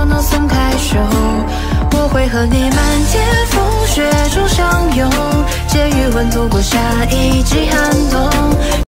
就能松开手。我会和你漫天风雪中相拥，借余温度过下一季寒冬。